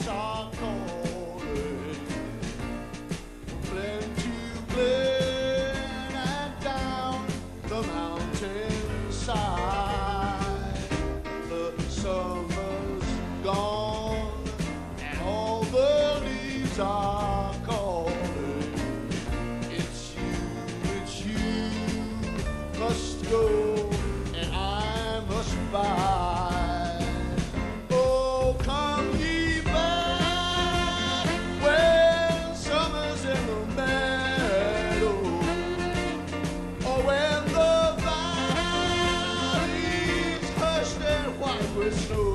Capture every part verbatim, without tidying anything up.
are calling. Glen to glen and down the mountainside. The summer's gone and all the leaves are calling. It's you, it's you must go and I must bide. Oh, come ye back when summer's in the meadow, or when the valley's hushed and white with snow.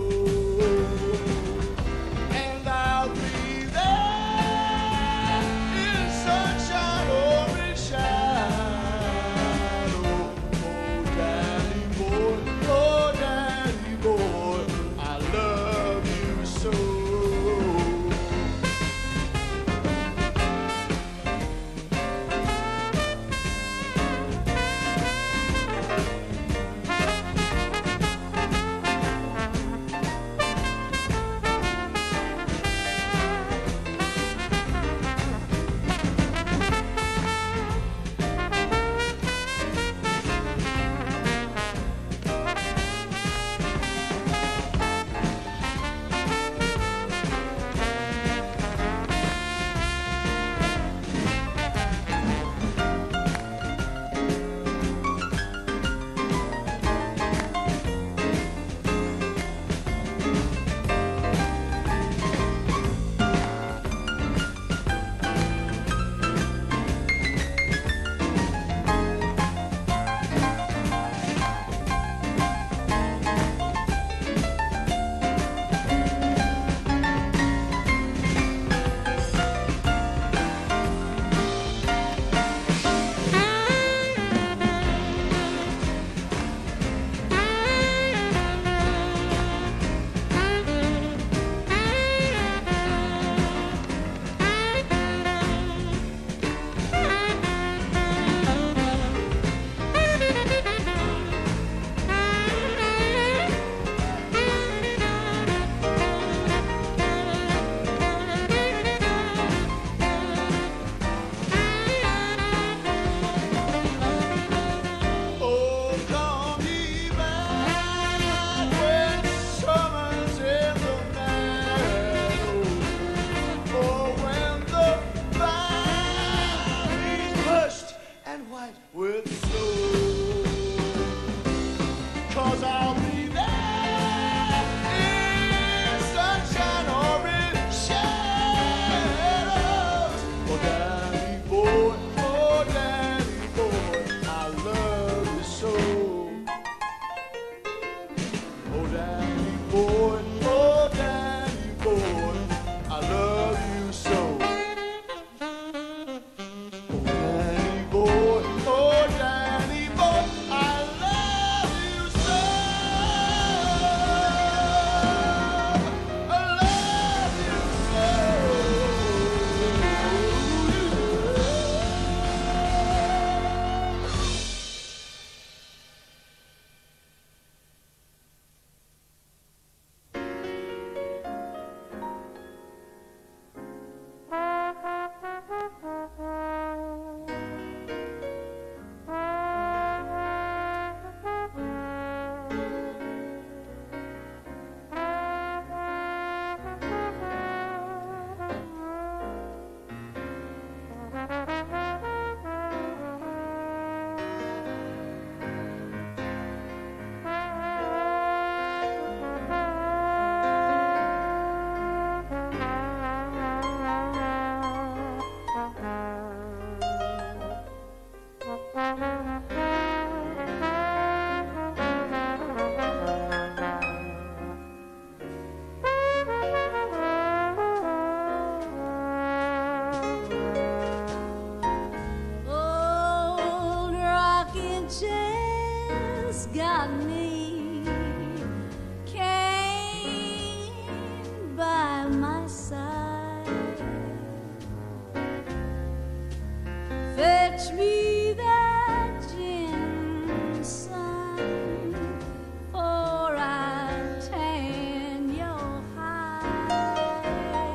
And I'll be there in sunshine or in shadow. Oh, daddy boy, oh, daddy boy, I love you so. Oh, come ye back when summer's in the meadow, or when the valley's hushed and white with snow. 'Cause I'll be there in sunshine or in shadows. Oh, daddy boy, oh, daddy boy, I love you so. Oh, daddy boy, oh, daddy boy, I love you so. Oh, daddy boy, oh, daddy boy, I love you so. I love you so. Old rocking chair's got me cane by my side. Fetch me that gin, son, for I tan your hide.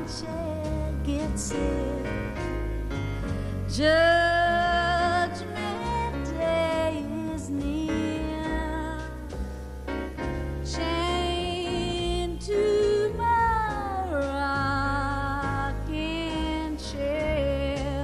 chair gets it. Judgment day is near. Chained to my rocking chair.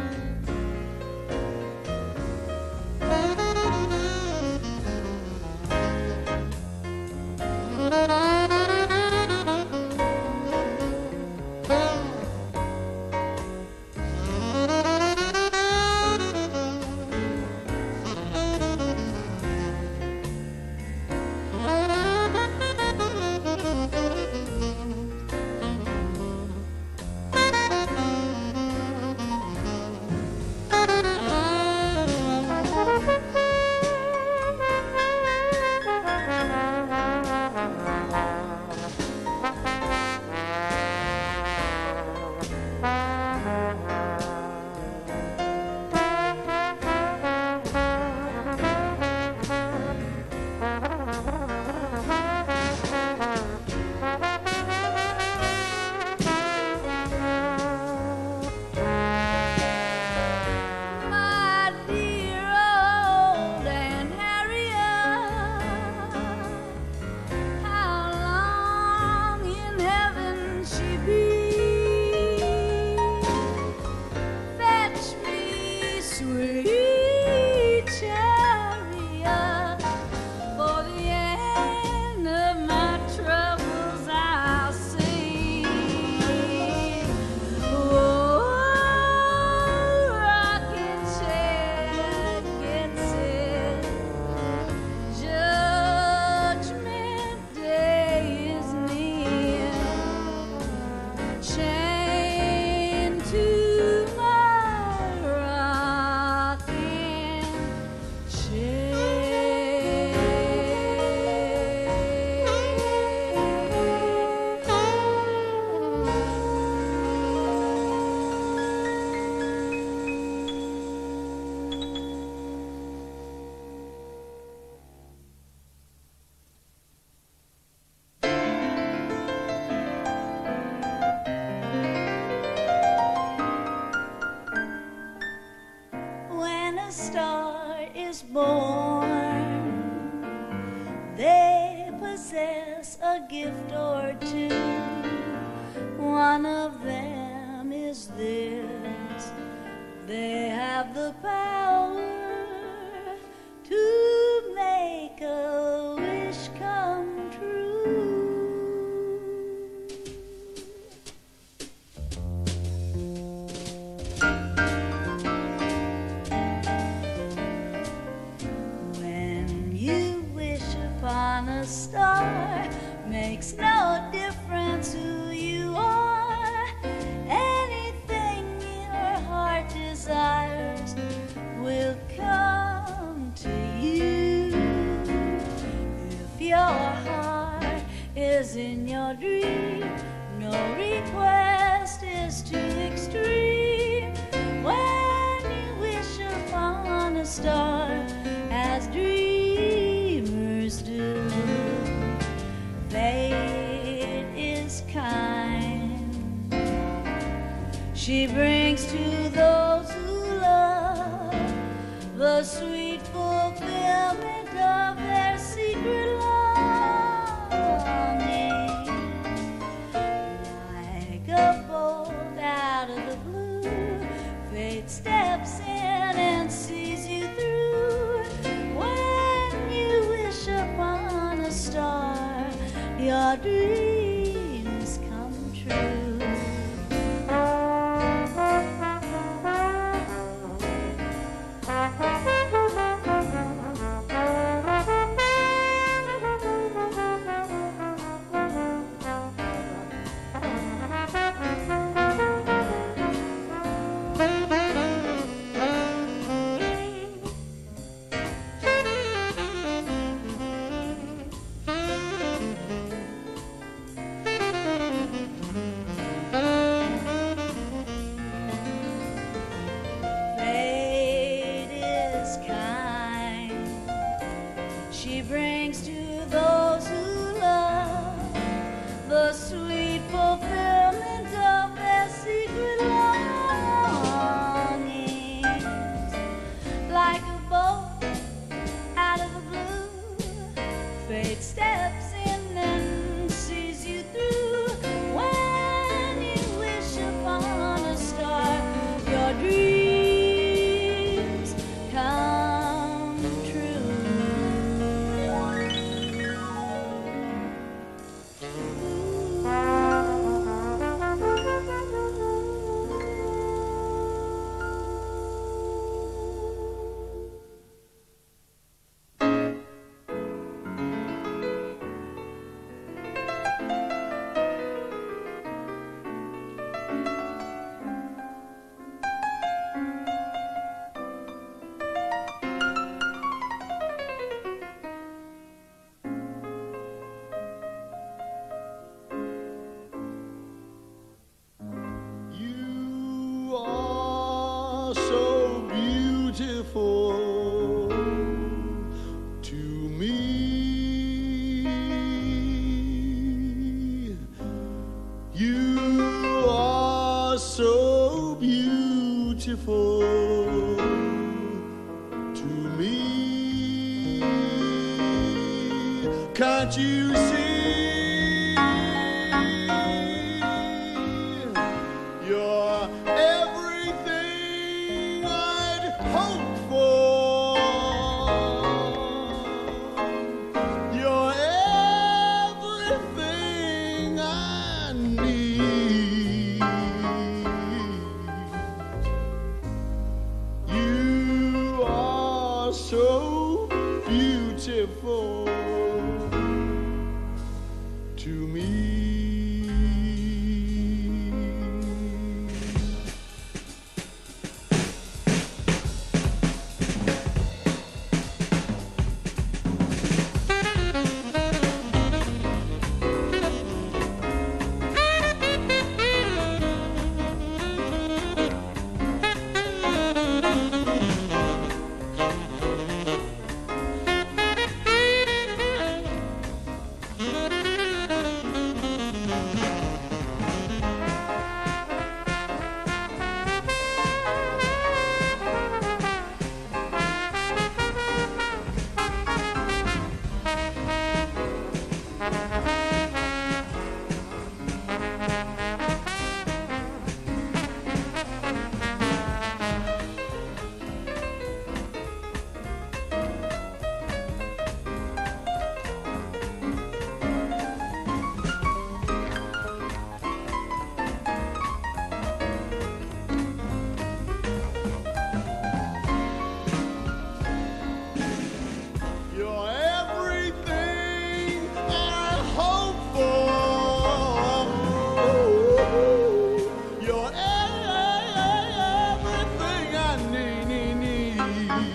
My dear old Aunt Harriet, how long in heaven she be? Fetch me sweet chariot, for the end of my troubles I'll see. Oh, rocking chair gets it. Judgment day is near. Chained to my rocking When a star is born, they possess a gift or two. One of them is this: they have the power to make a wish come true. When you wish upon a star, makes no difference who you are. Anything your heart desires will come to you. If your heart is in your dream, no request is too extreme. When you wish upon a star, as dreamers do, fate is kind. She brings to those who love the sweet fulfillment of their secret longing. Like a bolt out of the blue, fate steps in and sees you through. When you wish upon a star, your dreams come true. Can't you see? You're everything I'd hoped for. You're everything I need. You are so beautiful to me. You're everything I hope for. You're everything I need, need, need.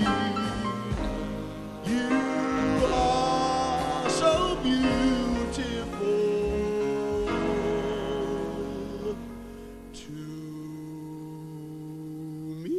You are so beautiful to me.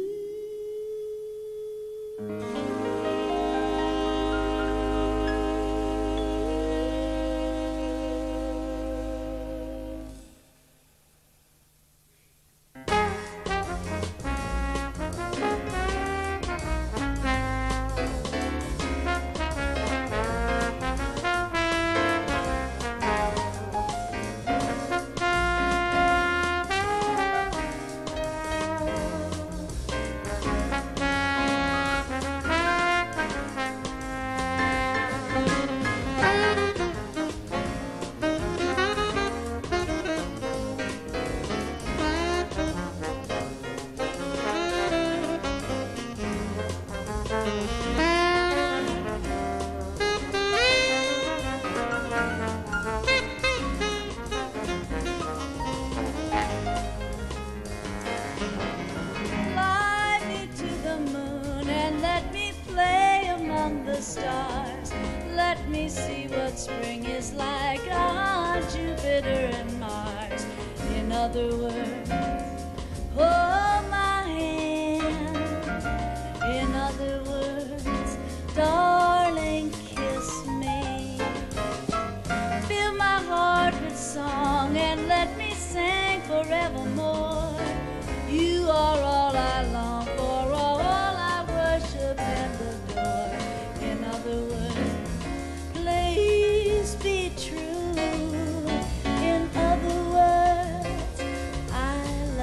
Fly me to the moon and let me play among the stars. Let me see what spring is like on Jupiter and Mars. In other words, hold my hand. In other words, darling, kiss me. Fill my heart with song and let me sing forevermore. You are all I long for, all I worship and adore. In other words, please be true. In other words, I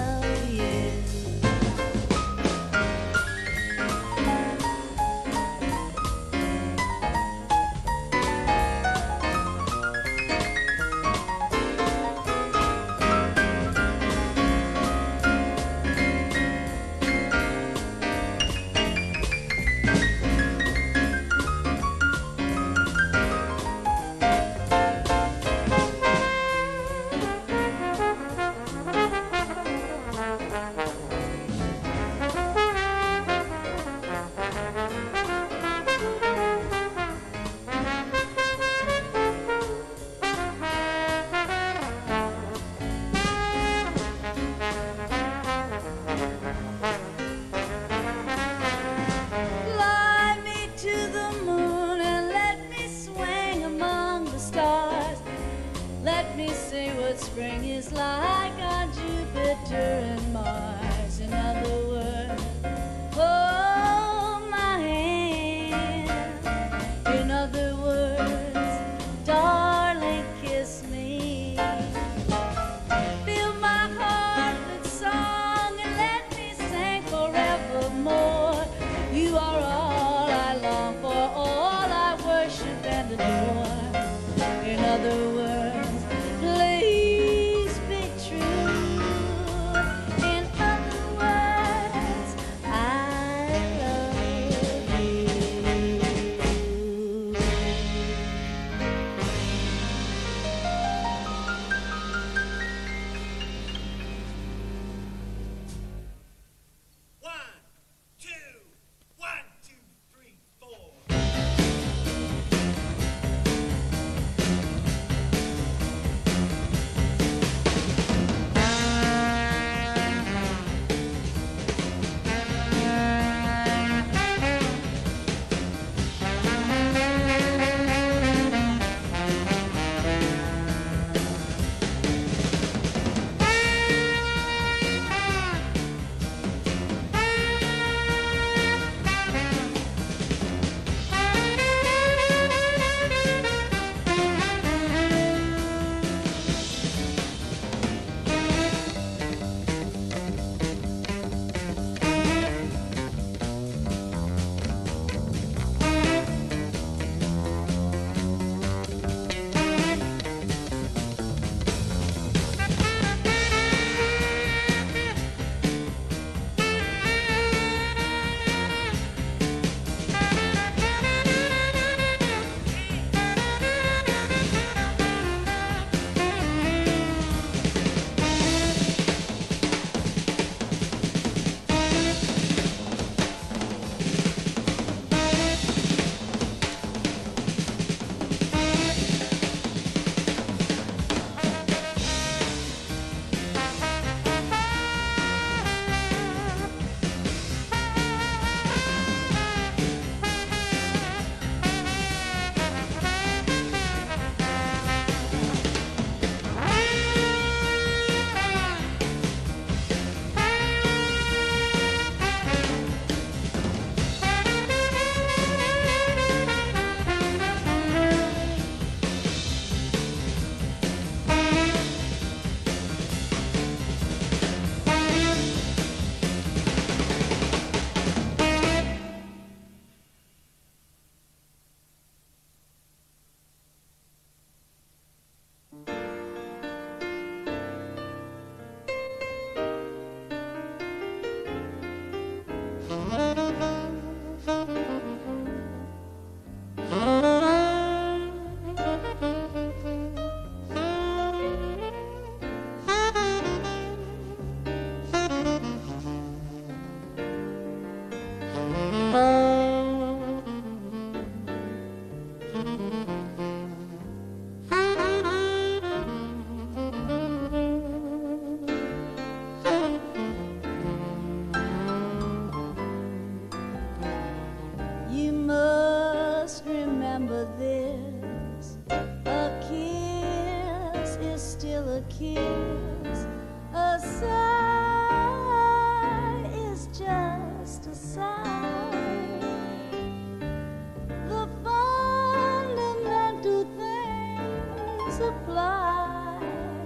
supply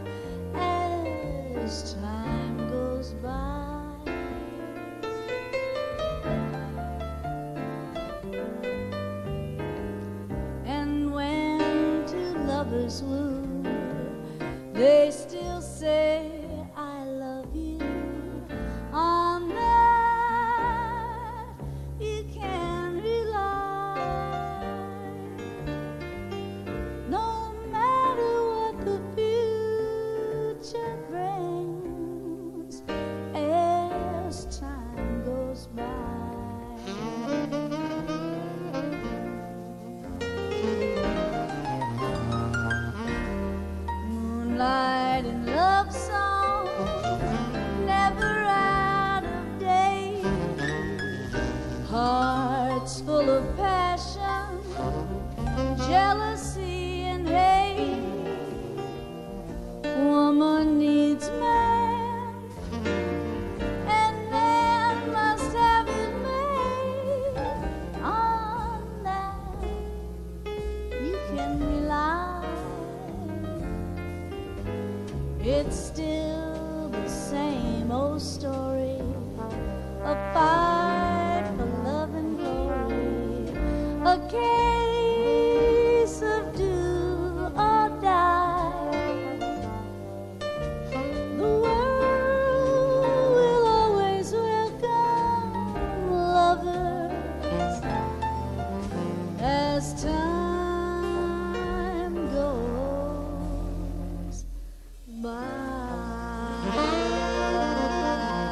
as time goes by. And when two lovers woo, they still say I love you. On that you can rely. No matter what the future brings as time goes by. Moonlight and love song, never out of date. Hearts full of passion, jealousy and hate. Woman needs man, and man must have it made. On that you can rely. It's still the same old story, a fight for love and glory, a case of do or die. The world will always welcome lovers as time goes by.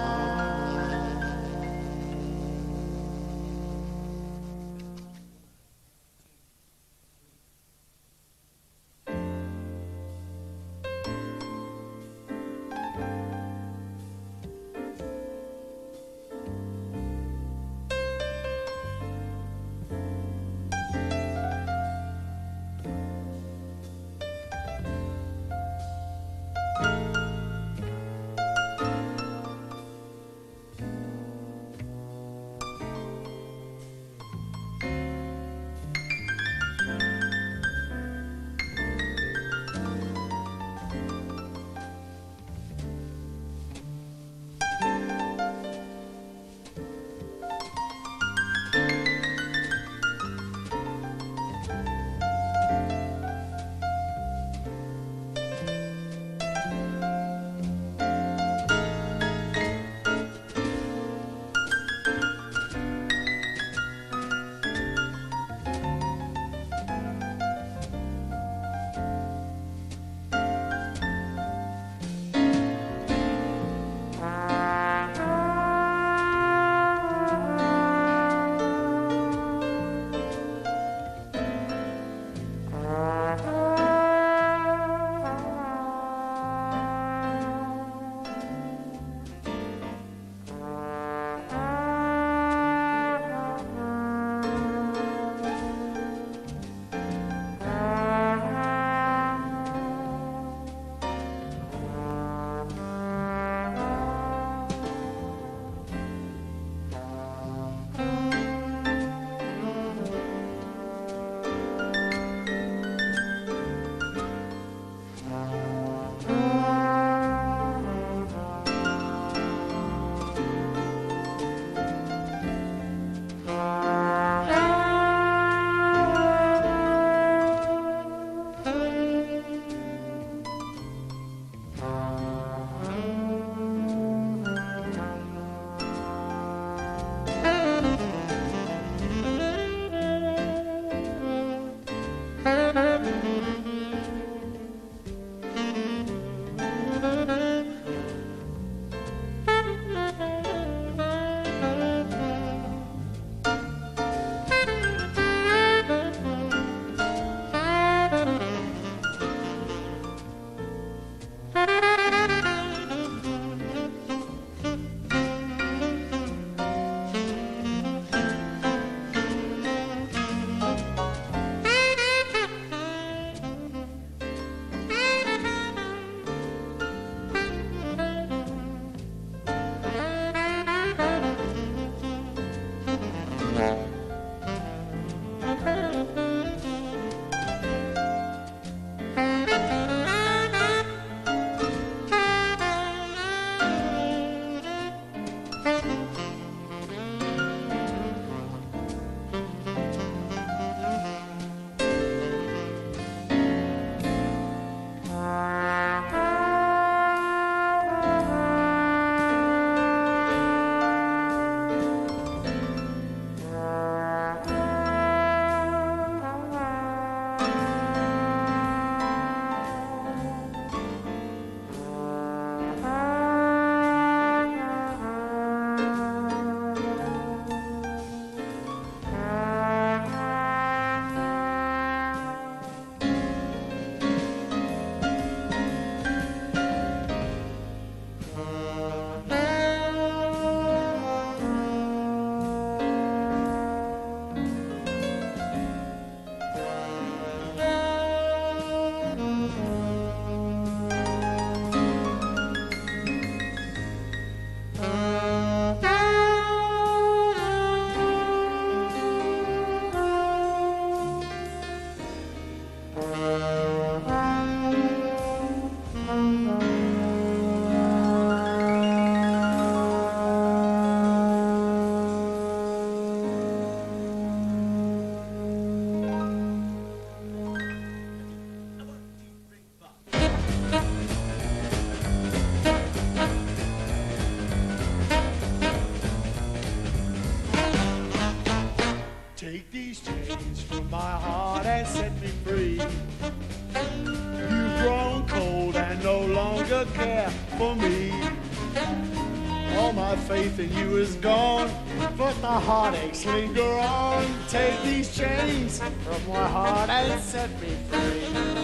and set me free. You've grown cold and no longer care for me. All my faith in you is gone, but the heartaches linger on. Take these chains from my heart and set me free.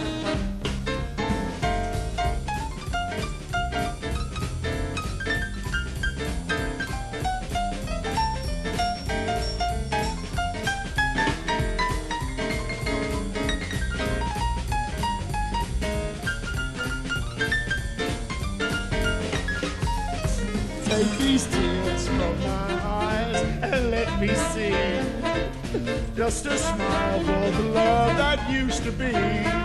Take these tears from my eyes and let me see just a smile for the love that used to be.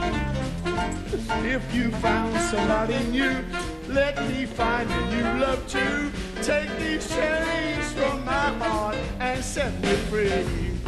If you found somebody new, let me find a new love too. Take these chains from my heart and set me free.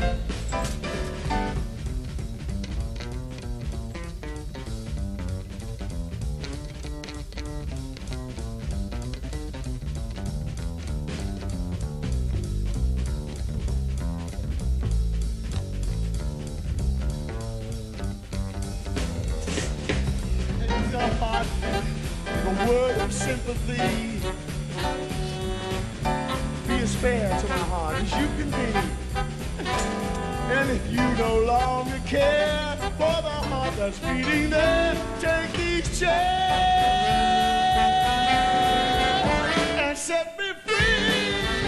Heart, a word of sympathy. Be as fair to my heart as you can be. And if you no longer care for the heart that's beating there, take these chains and set me free.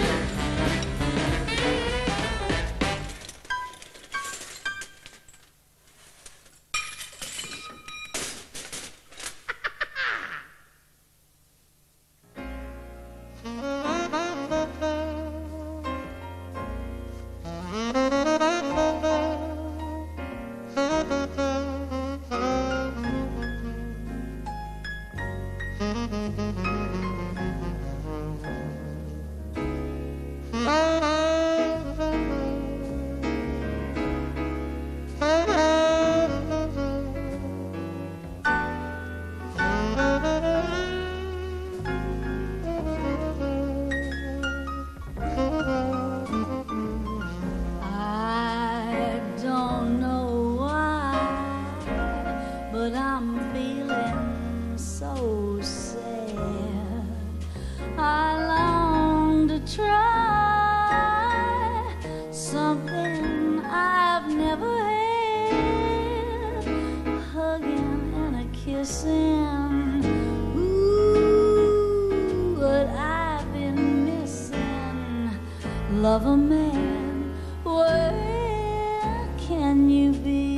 Love a man, where can you be?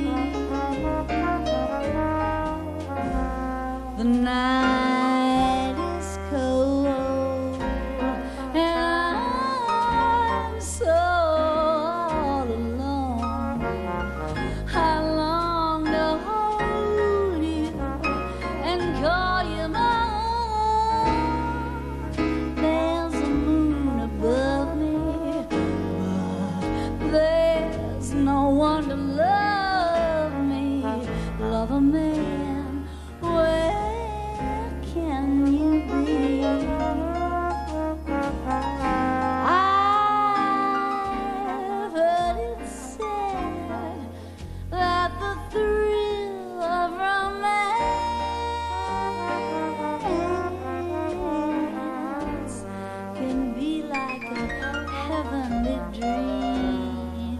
The night is cold and I'm so all alone. I long to hold you and call you my own. There's a moon above me, there's no one to love me. Love a man, where can you be? I've heard it said that the thrill of romance can be like a heavenly dream.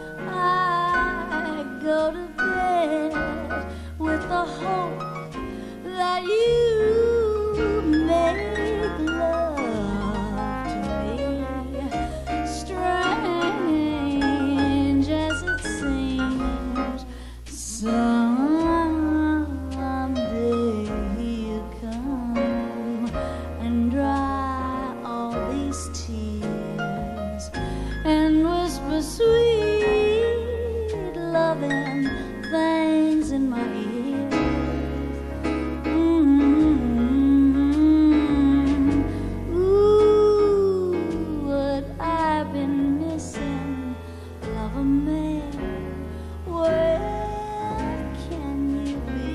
I go to bed with the hope that you make love to me. Strange as it seems, someday you come and dry all these tears and whisper sweet loving things in my ear. Mm-hmm. Ooh, what I've been missing. Love a man, where can you be?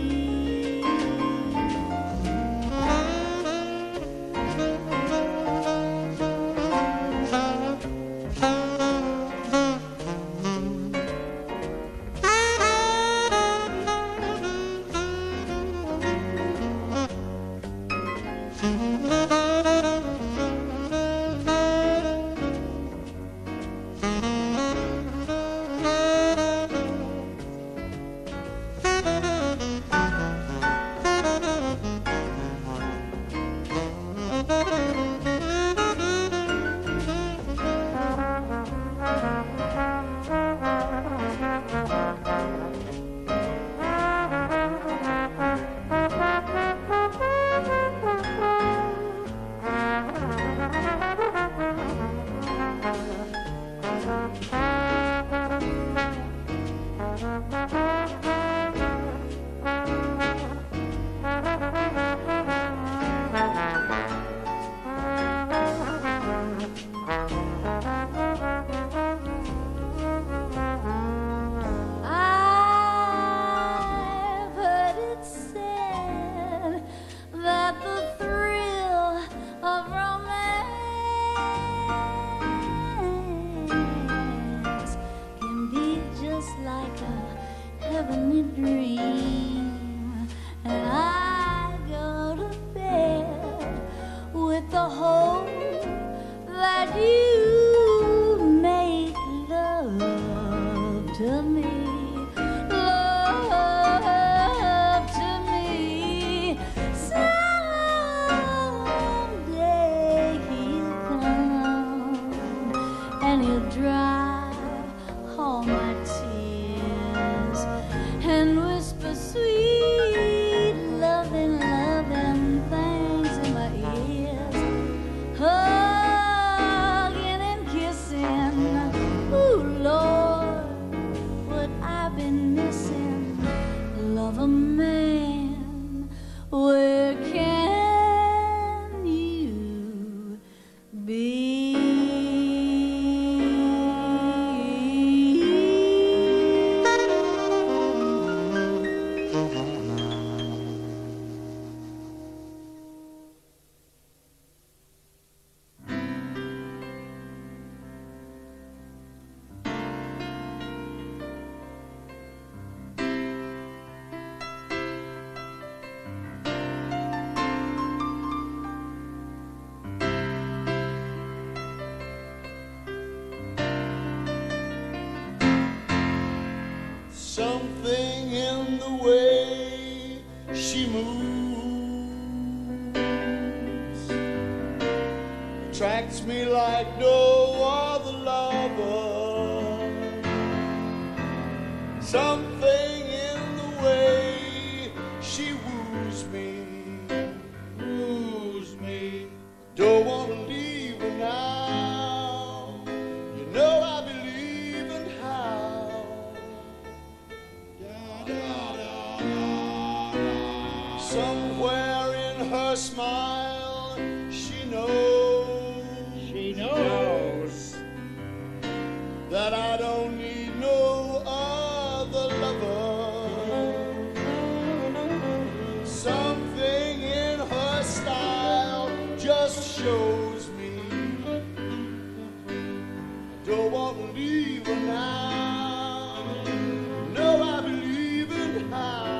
gets me like no other lover. Something in the way she woos me, woos me. Don't want to leave her now. You know I believe in how. Somewhere in her smile, she knows, She knows that I don't need no other lover. Something in her style just shows me I don't want to leave her now. No, I believe in how.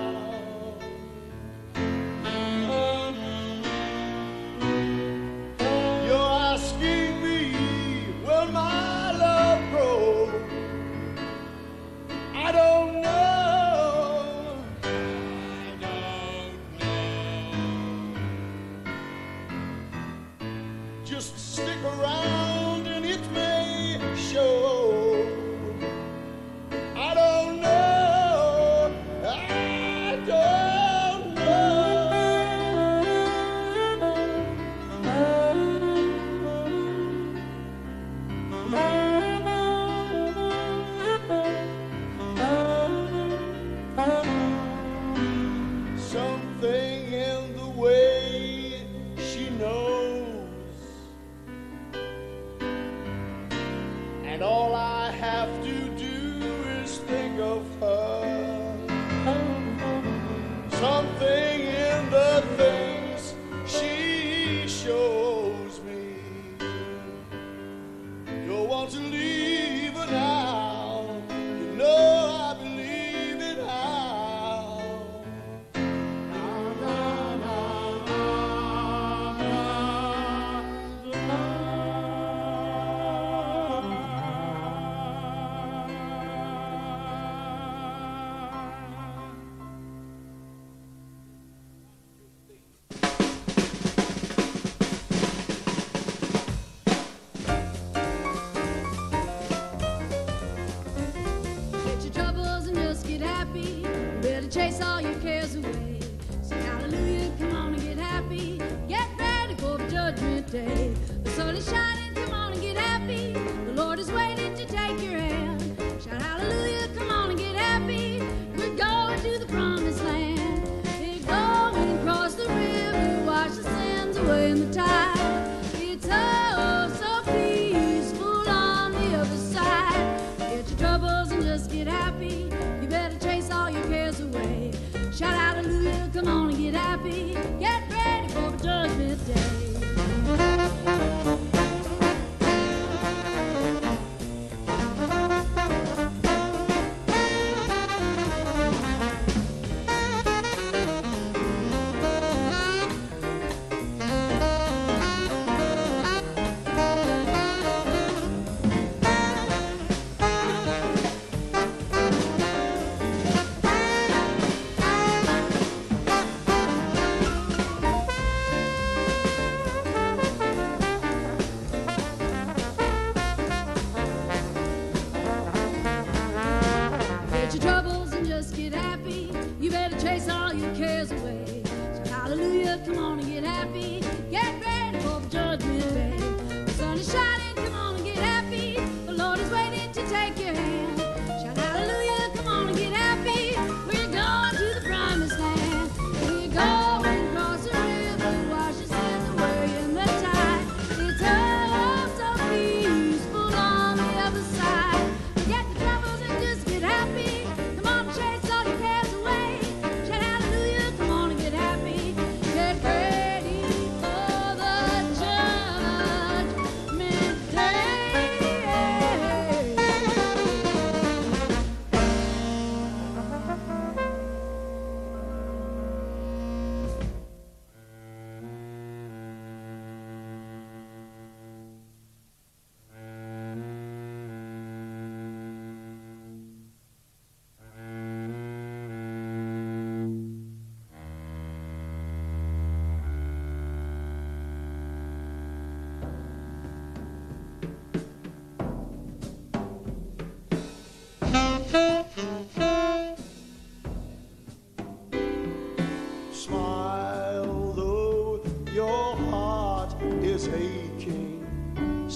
You're asking me, will my love grow? I don't know. I don't know. Just stick around and it may show. I don't know. I don't Something in the way she knows, and all I have to do is think of her. Something in the things she shows me. Don't want to leave her now. You know I believe in how. Get your troubles and just get happy. You better chase all your cares away. Sing hallelujah, come on and get happy. Get ready for Judgment Day. The sun is shining, come on and get happy. The Lord is waiting to take your hand. Shout hallelujah, come on and get happy. We're going to the promised land. We're going across the river, wash the sins away in the tide. It's oh so peaceful on the other side. Get your troubles and just get happy. You better chase all your cares away. Shout hallelujah, come on and get happy. Get ready for the Judgment Day. Get your troubles and just get happy. You better chase all your cares away. So hallelujah, come on and get happy. Get ready for the Judgment Day. The sun is shining, come on and get happy. The Lord is waiting to take your hand. Shout hallelujah, come on and get happy. We're going to the promised land. We're going across the river, wash your sins away in the tide. It's oh so peaceful on the other side. Forget the troubles and just get happy. Come on, chase all your cares away. Shout hallelujah, come on and get happy. Get ready.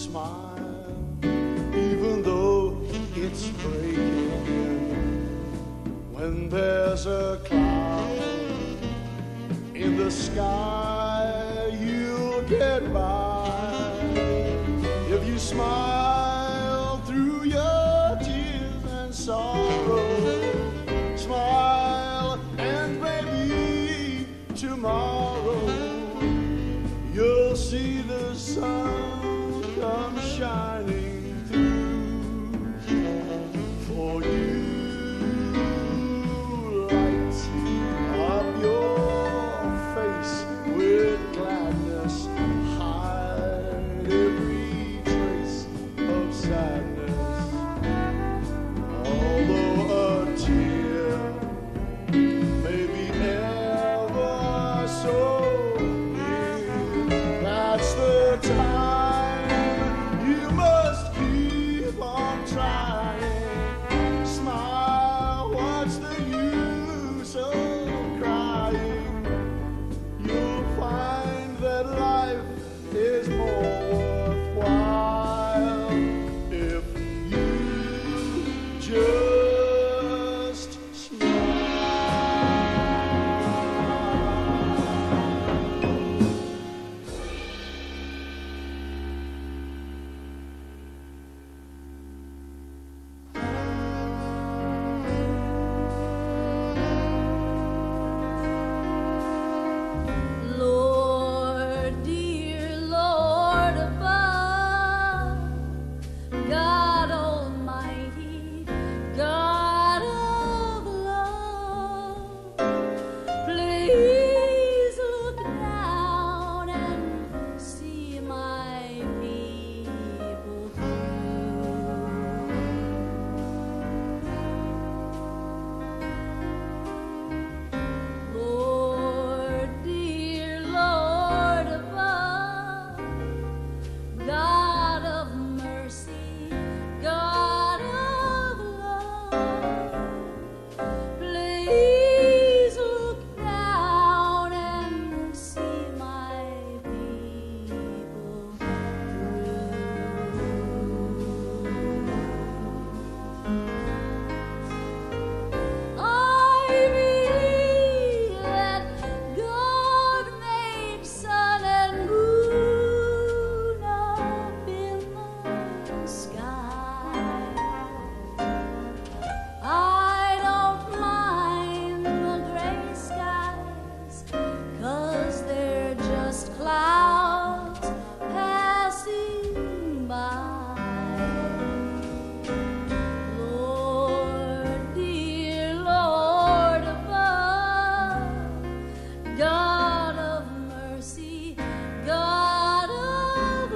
smile, even though it's breaking. When there's a cloud in the sky, you'll get by. If you smile through your tears and sorrow, smile and maybe tomorrow you'll see the sun come shining through for you. Light up your face with gladness, hide every trace of sadness. Although a tear may be ever so near, that's the time you must keep on trying. Smile, what's the use of crying? You'll find that life is more worthwhile if you just smile. Lord, dear Lord above, God Almighty, God of love, please look down and see my people through. Lord, dear Lord above, God of mercy, God of love, please look down and see my people through. I believe that God made sun and moon up in the sky. I don't mind the gray skies, 'cause they're just clouds passing by. Lord, dear Lord above, God of mercy, God of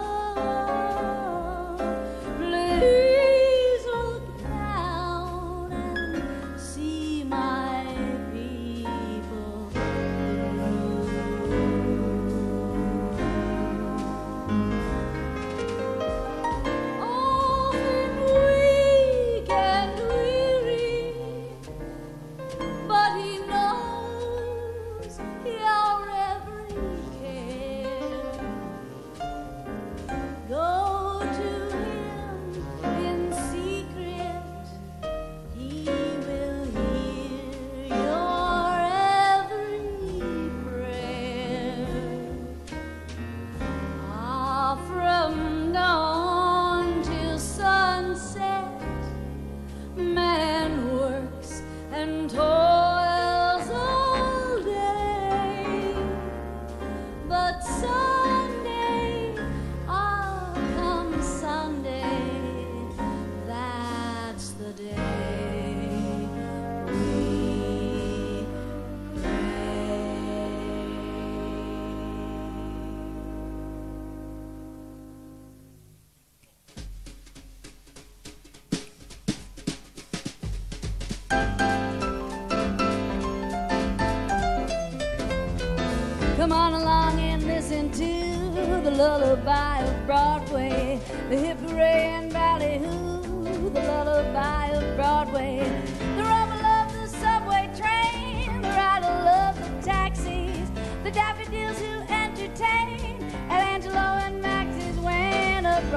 love, please look down and see my people through. Often weak and weary, but He knows your every care. Go to Him in secret, He will hear your every prayer. Ah, from dawn till sunset, man works and toils all day, but Sunday, ah, come Sunday, that's the day we Come on along and listen to the lullaby of Broadway, the hip hooray and ballyhoo, the lullaby of Broadway, the rumble of the subway train, the rattle of the taxis, the daffodils who entertain at Angelo and Max's when a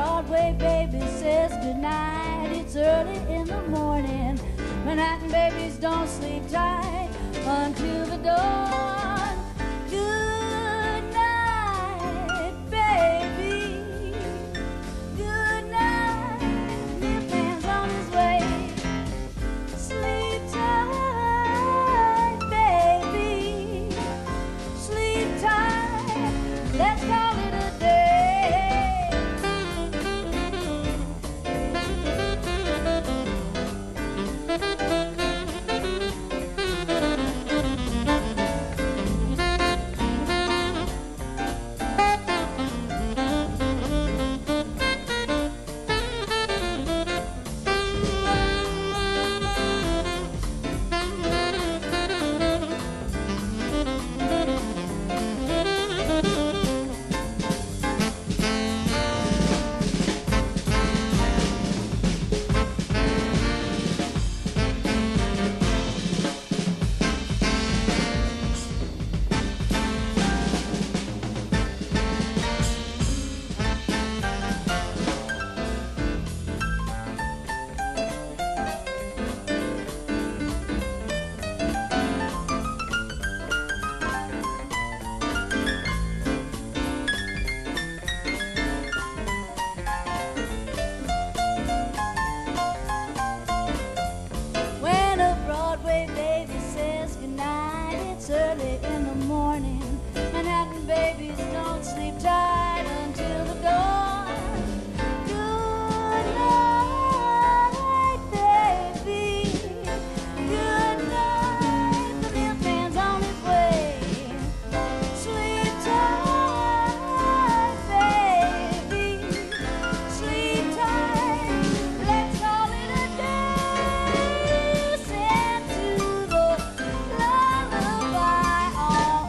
it's early in the morning. Manhattan babies don't sleep tight until the dawn. Good night, baby. Good night. Milkman's on his way. Sleep tight, baby. Sleep tight. Let's call it a day. When a Broadway baby says goodnight, it's early in the morning. Manhattan babies don't sleep tight until the dawn. Good night, baby. Good night. The milkman's on his way. Sleep tight, baby. Sleep tight. Let's call it a day. Listen to the lullaby on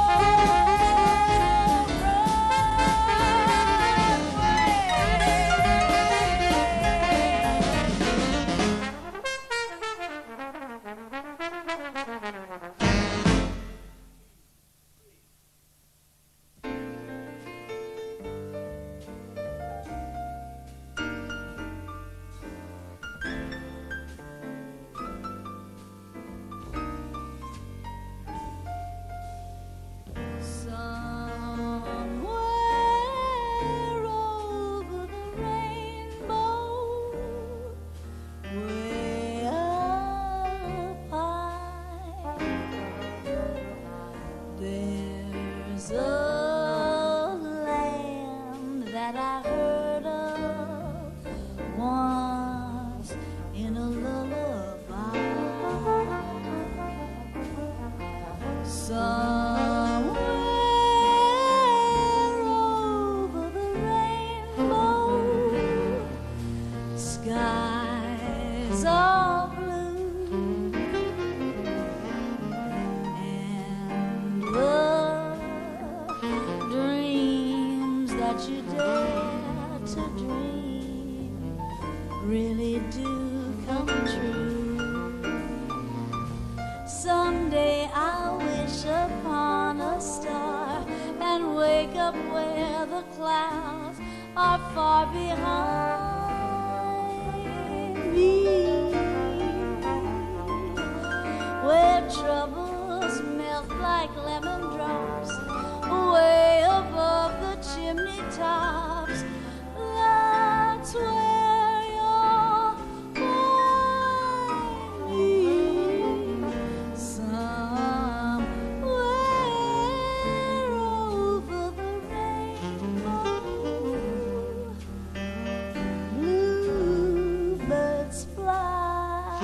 Somewhere over the rainbow, way up high, there's a land that I heard of once in a lullaby. Somewhere over the rainbow, skies are blue, and the dreams that you dare to dream really do come true. Someday I'll wish upon a star and wake up where the clouds are far behind me, where troubles melt like lemon drops, way above the chimney tops. That's where you'll find me. Somewhere over the rainbow, bluebirds fly,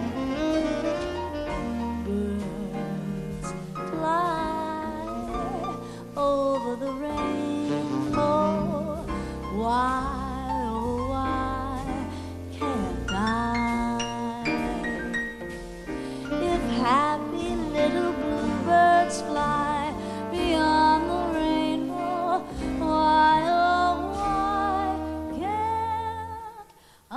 birds fly over the rainbow. Why, oh why can't I? If happy little bluebirds fly beyond the rainbow, why, oh why can't I?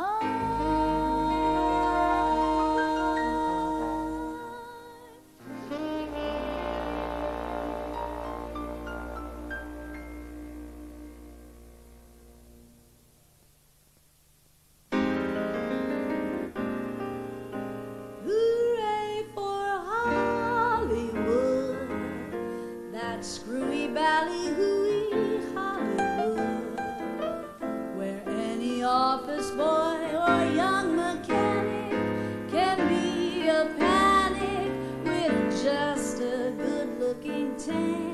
office boy or young mechanic can be a panic with just a good-looking tan.